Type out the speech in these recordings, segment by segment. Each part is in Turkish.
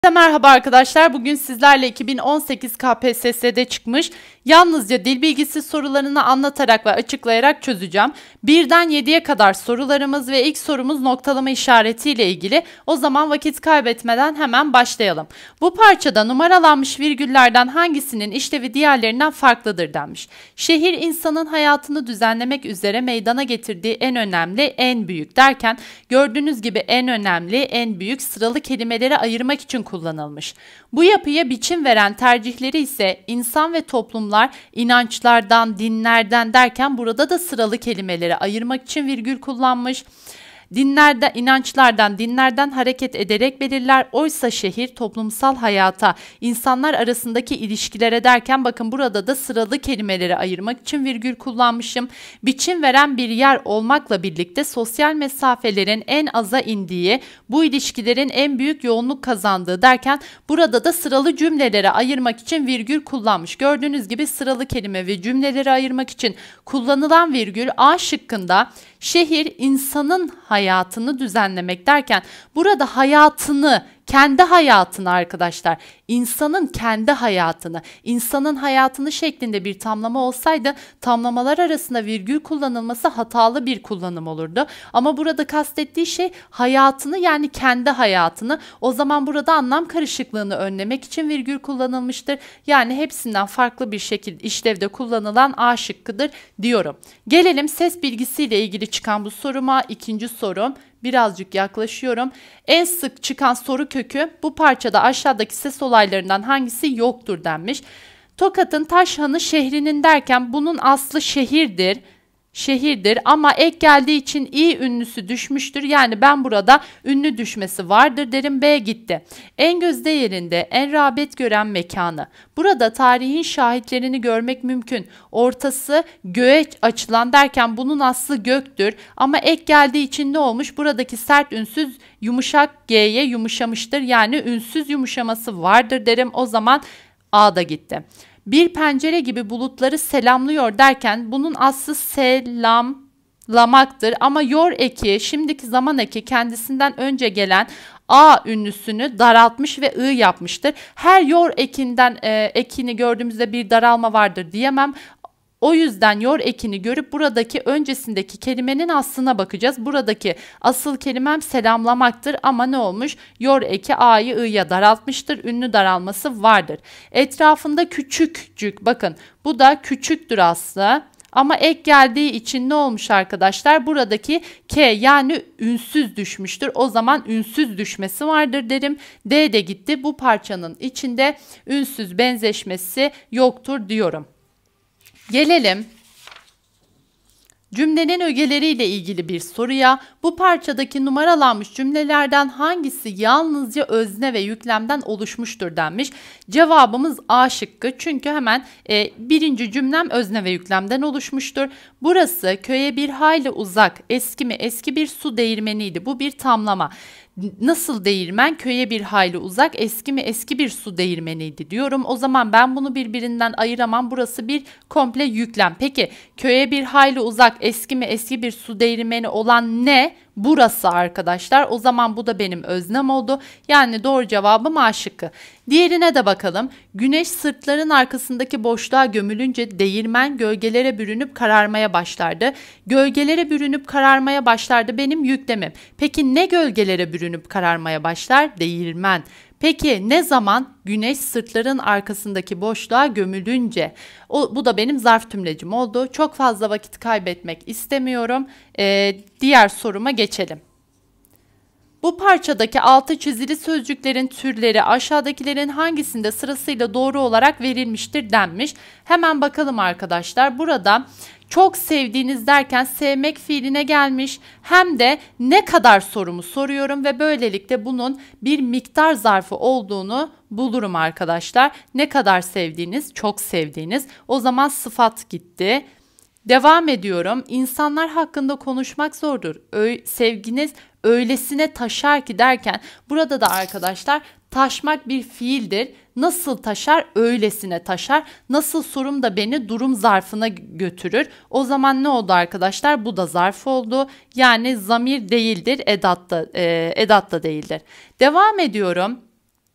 Merhaba arkadaşlar. Bugün sizlerle 2018 KPSS'de çıkmış yalnızca dil bilgisi sorularını anlatarak ve açıklayarak çözeceğim. 1'den 7'ye kadar sorularımız ve ilk sorumuz noktalama işaretiyle ilgili. O zaman vakit kaybetmeden hemen başlayalım. Bu parçada numaralanmış virgüllerden hangisinin işlevi diğerlerinden farklıdır denmiş. Şehir insanın hayatını düzenlemek üzere meydana getirdiği en önemli, en büyük derken gördüğünüz gibi en önemli, en büyük sıralı kelimeleri ayırmak için kullanılmış. Bu yapıya biçim veren tercihleri ise insan ve toplumlar inançlardan, dinlerden derken burada da sıralı kelimeleri ayırmak için virgül kullanmış. Dinlerden hareket ederek belirler. Oysa şehir toplumsal hayata, insanlar arasındaki ilişkilere derken bakın burada da sıralı kelimeleri ayırmak için virgül kullanmışım. Biçim veren bir yer olmakla birlikte sosyal mesafelerin en aza indiği, bu ilişkilerin en büyük yoğunluk kazandığı derken burada da sıralı cümleleri ayırmak için virgül kullanmış. Gördüğünüz gibi sıralı kelime ve cümleleri ayırmak için kullanılan virgül A şıkkında şehir insanın hayatını düzenlemek derken burada hayatını, kendi hayatını arkadaşlar, insanın kendi hayatını, insanın hayatını şeklinde bir tamlama olsaydı tamlamalar arasında virgül kullanılması hatalı bir kullanım olurdu. Ama burada kastettiği şey hayatını, yani kendi hayatını. O zaman burada anlam karışıklığını önlemek için virgül kullanılmıştır. Yani hepsinden farklı bir şekilde işlevde kullanılan A şıkkıdır diyorum. Gelelim ses bilgisiyle ilgili çıkan bu soruma. İkinci sorum. Birazcık yaklaşıyorum. En sık çıkan soru kökü bu parçada aşağıdaki ses olaylarından hangisi yoktur denmiş. Tokat'ın Taşhanı şehrinin derken bunun aslı şehirdir ama ek geldiği için i ünlüsü düşmüştür. Yani ben burada ünlü düşmesi vardır derim. B gitti. En gözde yerinde, en rağbet gören mekanı. Burada tarihin şahitlerini görmek mümkün. Ortası göğe açılan derken bunun aslı göktür. Ama ek geldiği için ne olmuş? Buradaki sert ünsüz yumuşak g'ye yumuşamıştır. Yani ünsüz yumuşaması vardır derim. O zaman A da gitti. Bir pencere gibi bulutları selamlıyor derken bunun aslı selamlamaktır. Ama yor eki, şimdiki zaman eki kendisinden önce gelen A ünlüsünü daraltmış ve I yapmıştır. Her yor ekinden ekini gördüğümüzde bir daralma vardır diyemem. O yüzden yor ekini görüp buradaki öncesindeki kelimenin aslına bakacağız. Buradaki asıl kelimem selamlamaktır ama ne olmuş? Yor eki A'yı I'ya daraltmıştır. Ünlü daralması vardır. Etrafında küçükcük, bakın bu da küçüktür aslı. Ama ek geldiği için ne olmuş arkadaşlar? Buradaki K, yani ünsüz düşmüştür. O zaman ünsüz düşmesi vardır derim. D de gitti. Bu parçanın içinde ünsüz benzeşmesi yoktur diyorum. Gelelim cümlenin ögeleriyle ilgili bir soruya. Bu parçadaki numaralanmış cümlelerden hangisi yalnızca özne ve yüklemden oluşmuştur denmiş. Cevabımız A şıkkı. Çünkü hemen birinci cümlem özne ve yüklemden oluşmuştur. Burası köye bir hayli uzak, eski mi eski bir su değirmeniydi. Bu bir tamlama. Nasıl değirmen? Köye bir hayli uzak, eski mi eski bir su değirmeniydi diyorum. O zaman ben bunu birbirinden ayıramam. Burası bir komple yüklem. Peki köye bir hayli uzak, eski mi eski bir su değirmeni olan ne? Burası arkadaşlar. O zaman bu da benim öznem oldu. Yani doğru cevabım A şıkkı. Diğerine de bakalım. Güneş sırtların arkasındaki boşluğa gömülünce değirmen gölgelere bürünüp kararmaya başlardı. Gölgelere bürünüp kararmaya başlardı benim yüklemim. Peki ne gölgelere bürünüp kararmaya başlar? Değirmen. Peki ne zaman? Güneş sırtların arkasındaki boşluğa gömülünce. Bu da benim zarf tümlecim oldu. Çok fazla vakit kaybetmek istemiyorum. Diğer soruma geçelim. Bu parçadaki altı çizili sözcüklerin türleri aşağıdakilerin hangisinde sırasıyla doğru olarak verilmiştir denmiş. Hemen bakalım arkadaşlar. Burada çok sevdiğiniz derken sevmek fiiline gelmiş. Hem de ne kadar sorumu soruyorum ve böylelikle bunun bir miktar zarfı olduğunu bulurum arkadaşlar. Ne kadar sevdiğiniz, çok sevdiğiniz. O zaman sıfat gitti. Devam ediyorum. İnsanlar hakkında konuşmak zordur. Sevginiz öylesine taşar ki derken burada da arkadaşlar taşmak bir fiildir. Nasıl taşar? Öylesine taşar. Nasıl sorum da beni durum zarfına götürür. O zaman ne oldu arkadaşlar? Bu da zarf oldu. Yani zamir değildir, edat da değildir. Devam ediyorum.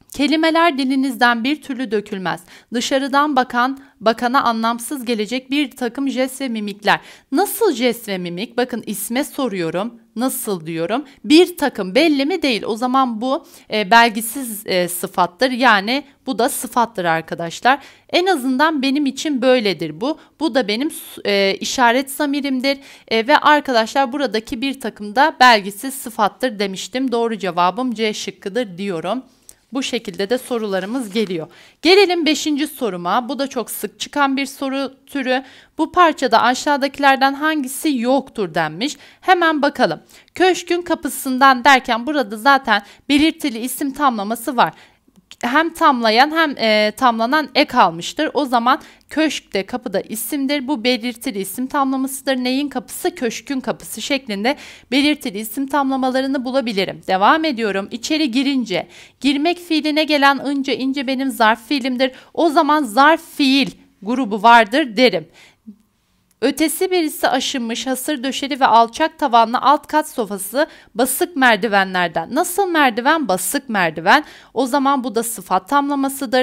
Kelimeler dilinizden bir türlü dökülmez. Dışarıdan bakana anlamsız gelecek bir takım jest ve mimikler. Nasıl jest ve mimik? Bakın isme soruyorum. Nasıl diyorum? Bir takım belli mi değil. O zaman bu belgisiz sıfattır. Yani bu da sıfattır arkadaşlar. En azından benim için böyledir bu. Bu da benim işaret zamirimdir. Ve arkadaşlar buradaki bir takım da belgisiz sıfattır demiştim. Doğru cevabım C şıkkıdır diyorum. Bu şekilde de sorularımız geliyor. Gelelim 5. soruma. Bu da çok sık çıkan bir soru türü. Bu parçada aşağıdakilerden hangisi yoktur denmiş. Hemen bakalım. Köşkün kapısından derken burada zaten belirtili isim tamlaması var. Hem tamlayan hem tamlanan ek almıştır. O zaman köşkte kapıda isimdir. Bu belirtili isim tamlamasıdır. Neyin kapısı? Köşkün kapısı şeklinde belirtili isim tamlamalarını bulabilirim. Devam ediyorum. İçeri girince. Girmek fiiline gelen ince benim zarf fiilimdir. O zaman zarf fiil grubu vardır derim. Ötesi birisi aşınmış, hasır döşeli ve alçak tavanlı alt kat sofası basık merdivenlerden. Nasıl merdiven? Basık merdiven. O zaman bu da sıfat tamlamasıdır.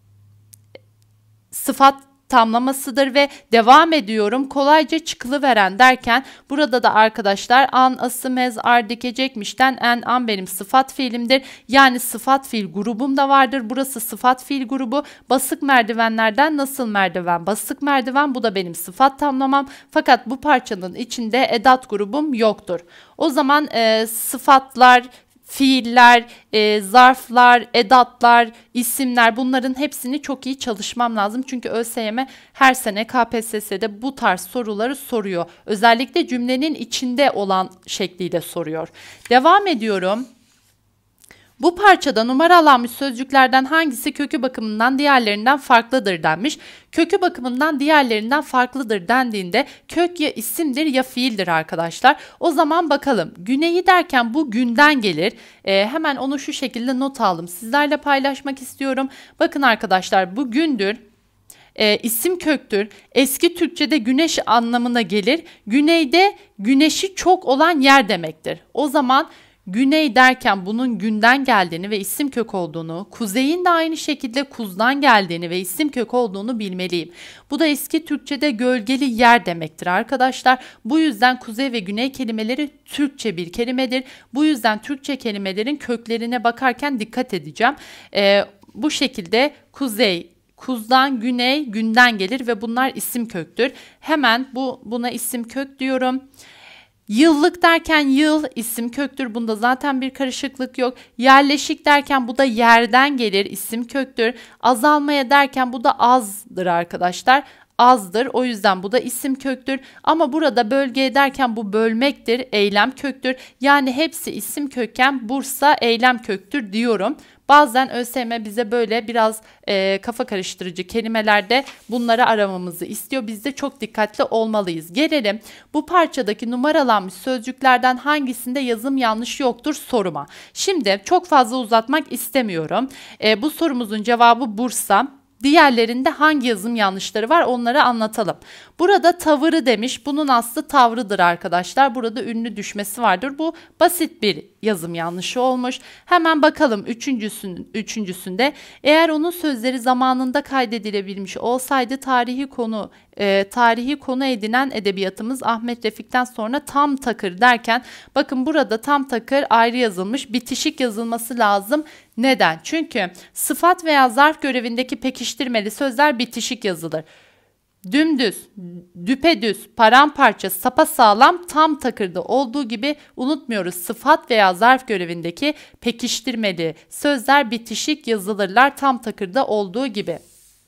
Sıfat tamlamasıdır ve devam ediyorum. Kolayca çıkılıveren derken burada da arkadaşlar an, ası, mez, ar dikecekmişten an benim sıfat fiilimdir. Yani sıfat fiil grubum da vardır. Burası sıfat fiil grubu. Basık merdivenlerden nasıl merdiven? Basık merdiven, bu da benim sıfat tamlamam. Fakat bu parçanın içinde edat grubum yoktur. O zaman sıfatlar, fiiller, zarflar, edatlar, isimler, bunların hepsini çok iyi çalışmam lazım. Çünkü ÖSYM her sene KPSS'de bu tarz soruları soruyor. Özellikle cümlenin içinde olan şekliyle soruyor. Devam ediyorum. Bu parçada numaralanmış sözcüklerden hangisi kökü bakımından diğerlerinden farklıdır denmiş. Kökü bakımından diğerlerinden farklıdır dendiğinde kök ya isimdir ya fiildir arkadaşlar. O zaman bakalım. Güneyi derken bu günden gelir. Hemen onu şu şekilde not aldım. Sizlerle paylaşmak istiyorum. Bakın arkadaşlar, bu gündür. İsim köktür. Eski Türkçe'de güneş anlamına gelir. Güneyde güneşi çok olan yer demektir. O zaman güney derken bunun günden geldiğini ve isim kök olduğunu, kuzeyin de aynı şekilde kuzdan geldiğini ve isim kök olduğunu bilmeliyim. Bu da eski Türkçe'de gölgeli yer demektir arkadaşlar. Bu yüzden kuzey ve güney kelimeleri Türkçe bir kelimedir. Bu yüzden Türkçe kelimelerin köklerine bakarken dikkat edeceğim. Bu şekilde kuzey, kuzdan, güney, günden gelir ve bunlar isim köktür. Hemen buna isim kök diyorum. Yıllık derken yıl isim köktür. Bunda zaten bir karışıklık yok. Yerleşik derken bu da yerden gelir, isim köktür. Azalmaya derken bu da azdır arkadaşlar. Azdır. O yüzden bu da isim köktür. Ama burada bölge derken bu bölmektir, eylem köktür. Yani hepsi isim kökken Bursa eylem köktür diyorum. Bazen ÖSYM bize böyle biraz kafa karıştırıcı kelimelerde bunları aramamızı istiyor. Biz de çok dikkatli olmalıyız. Gelelim bu parçadaki numaralanmış sözcüklerden hangisinde yazım yanlış yoktur soruma. Şimdi çok fazla uzatmak istemiyorum. Bu sorumuzun cevabı Bursa. Diğerlerinde hangi yazım yanlışları var onları anlatalım. Burada tavırı demiş. Bunun aslı tavrıdır arkadaşlar. Burada ünlü düşmesi vardır. Bu basit bir yazım yanlışı olmuş. Hemen bakalım üçüncüsünde. Eğer onun sözleri zamanında kaydedilebilmiş olsaydı tarihi konu edinen edebiyatımız Ahmet Refik'ten sonra tam takır derken bakın burada tam takır ayrı yazılmış, bitişik yazılması lazım. Neden? Çünkü sıfat veya zarf görevindeki pekiştirmeli sözler bitişik yazılır. Dümdüz, düpedüz, paramparça, sapasağlam, tam takırda olduğu gibi unutmuyoruz. Sıfat veya zarf görevindeki pekiştirmeli sözler bitişik yazılırlar tam takırda olduğu gibi.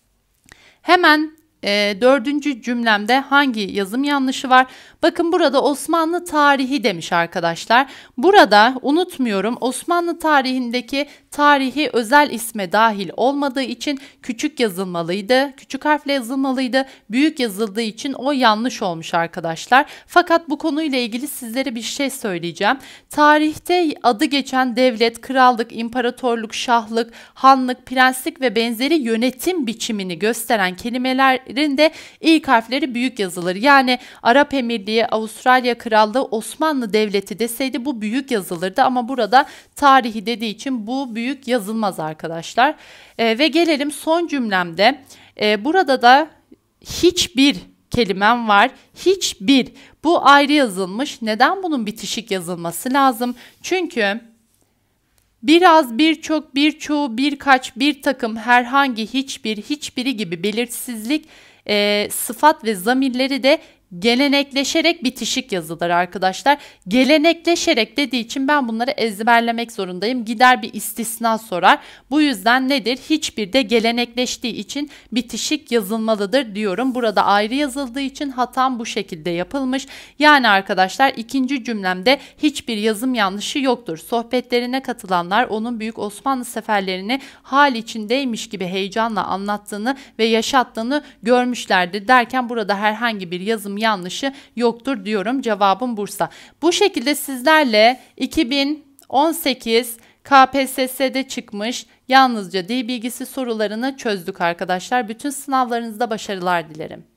Hemen dördüncü cümlemde hangi yazım yanlışı var? Bakın burada Osmanlı tarihi demiş arkadaşlar. Burada unutmuyorum, Osmanlı tarihindeki tarihi özel isme dahil olmadığı için küçük yazılmalıydı. Küçük harfle yazılmalıydı. Büyük yazıldığı için o yanlış olmuş arkadaşlar. Fakat bu konuyla ilgili sizlere bir şey söyleyeceğim. Tarihte adı geçen devlet, krallık, imparatorluk, şahlık, hanlık, prenslik ve benzeri yönetim biçimini gösteren harflerinde ilk harfleri büyük yazılır. Yani Arap Emirliği, Avustralya Krallığı, Osmanlı Devleti deseydi bu büyük yazılırdı ama burada tarihi dediği için bu büyük yazılmaz arkadaşlar. Ve gelelim son cümlemde. Burada da hiçbir kelimem var. Hiçbir. Bu ayrı yazılmış. Neden bunun bitişik yazılması lazım? Çünkü biraz, birçok, birçoğu, birkaç, bir takım, herhangi, hiçbir, hiçbiri gibi belirsizlik sıfat ve zamirleri de gelenekleşerek bitişik yazılır arkadaşlar. Gelenekleşerek dediği için ben bunları ezberlemek zorundayım. Gider bir istisna sorar. Bu yüzden nedir? Hiçbir de gelenekleştiği için bitişik yazılmalıdır diyorum. Burada ayrı yazıldığı için hatam bu şekilde yapılmış. Yani arkadaşlar ikinci cümlemde hiçbir yazım yanlışı yoktur. Sohbetlerine katılanlar onun Büyük Osmanlı seferlerini hal içindeymiş gibi heyecanla anlattığını ve yaşattığını görmüşlerdir derken burada herhangi bir yazım yanlışı yoktur diyorum. Cevabım Bursa. Bu şekilde sizlerle 2018 KPSS'de çıkmış yalnızca dil bilgisi sorularını çözdük arkadaşlar. Bütün sınavlarınızda başarılar dilerim.